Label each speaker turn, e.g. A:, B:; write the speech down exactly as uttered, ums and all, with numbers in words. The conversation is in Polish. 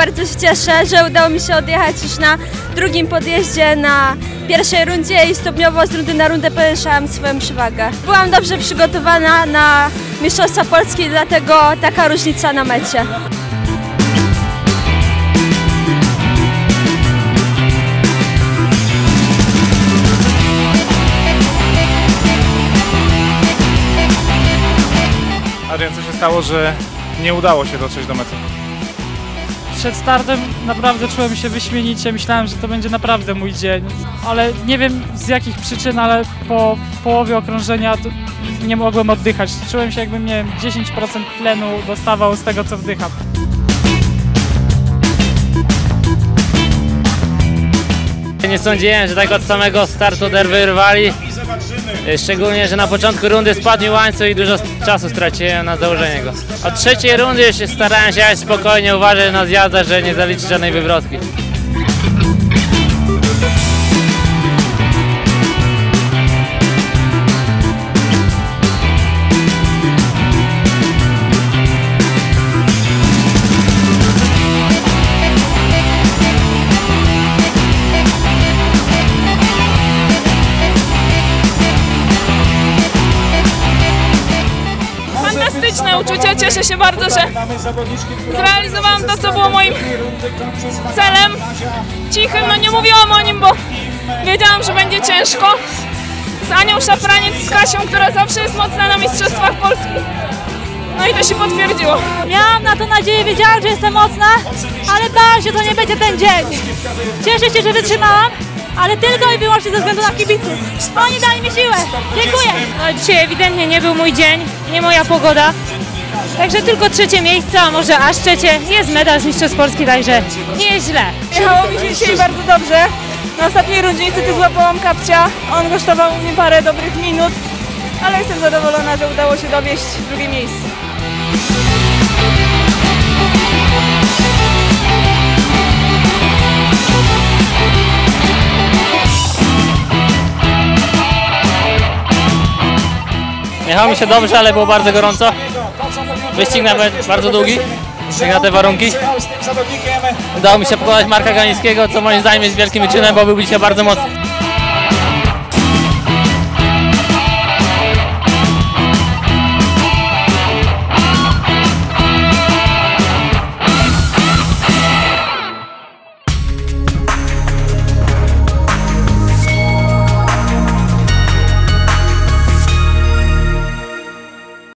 A: bardzo się cieszę, że udało mi się odjechać już na drugim podjeździe na pierwszej rundzie i stopniowo z rundy na rundę powiększałam swoją przewagę. Byłam dobrze przygotowana na Mistrzostwa Polski, dlatego taka różnica na mecie.
B: Adrian, co się stało, że nie udało się dotrzeć do mety?
C: Przed startem naprawdę czułem się wyśmienicie, myślałem, że to będzie naprawdę mój dzień, ale nie wiem z jakich przyczyn, ale po połowie okrążenia nie mogłem oddychać. Czułem się, jakbym, nie wiem, dziesięć procent tlenu dostawał z tego, co wdycham.
D: Nie sądziłem, że tak od samego startu derby rywali. Szczególnie, że na początku rundy spadł mi łańcuch i dużo czasu straciłem na założenie go. Od trzeciej rundy już starałem się jechać spokojnie, uważać na zjazdach, że nie zaliczyć żadnej wywrotki.
E: Fantastyczne uczucie, cieszę się bardzo, że zrealizowałam to, co było moim celem. Cichym, no nie mówiłam o nim, bo wiedziałam, że będzie ciężko. Z Anią Szafraniec, z Kasią, która zawsze jest mocna na Mistrzostwach Polski. No i to się potwierdziło.
F: Miałam na to nadzieję, wiedziałam, że jestem mocna, ale bałam się, to nie będzie ten dzień. Cieszę się, że wytrzymałam, ale tylko i wyłącznie ze względu na kibiców. Oni dali mi siłę. Dziękuję.
G: No, dzisiaj ewidentnie nie był mój dzień, nie moja pogoda. Także tylko trzecie miejsce, a może aż trzecie. Jest medal z Mistrzostw Polski, także nie jest źle.
E: Jechało mi się dzisiaj bardzo dobrze. Na ostatniej rundzie niestety złapałam kapcia. On kosztował mnie parę dobrych minut, ale jestem zadowolona, że udało się dowieść drugie miejsce.
D: Jechało mi się dobrze, ale było bardzo gorąco. Wyścig nawet bardzo długi, jak na te warunki. Udało mi się pokonać Marka Ganińskiego, co moim zdaniem jest wielkim wyczynem, bo był dzisiaj bardzo mocny.